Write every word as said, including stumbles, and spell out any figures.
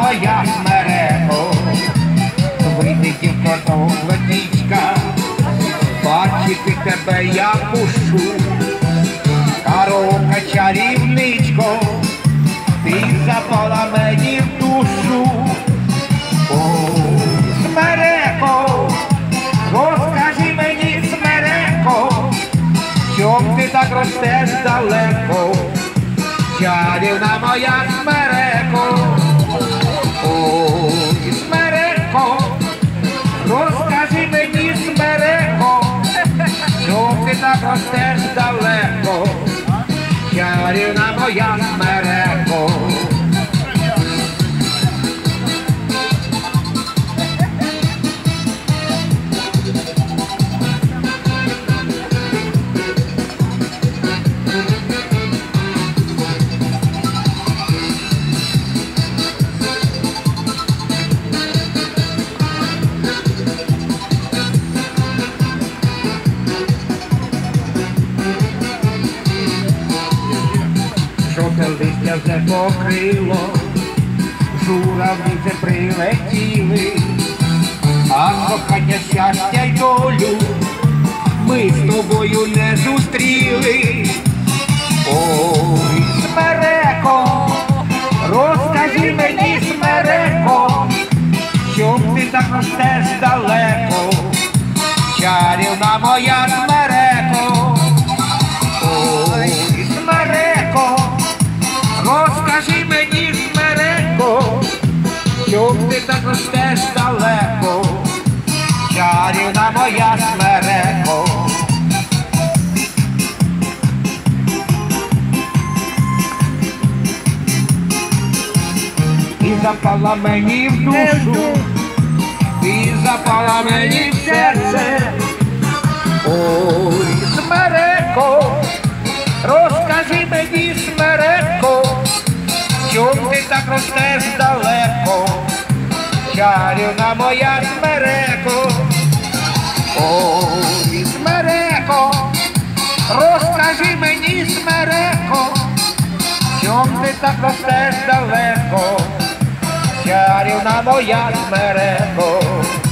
моя смереко, вийди, дівко, летичка, бачити тебе я пушу. Коровка чарівничко, ти запала мені в душу. Ой, смереко, розкажи мені, смереко, чом ти так ростеш далеко, чарівна моя смереко. Ой, смереко, розкажи мені, смереко, чом ти так ростеш далеко, чарівна моя смереко. Жовте листя вже покрило, журавлі вже прилетіли, а кохання, щастя й долю ми з тобою не зустріли. Ой, смереко, розкажи мені, смереко, чом ти так ростеш далеко, чарівна моя смереко. Ой, смереко, розкажи мені, смереко, чом ти так ростеш далеко, чарівна моя смереко. Ти запала мені в душу, ти запала мені в серце. Ой, смереко, розкажи мені, смереко, чом ти так ростеш далеко, чарівна моя смереко. Ой, смереко, розкажи мені, смереко, чом ти так ростеш далеко, чарівна моя смереко.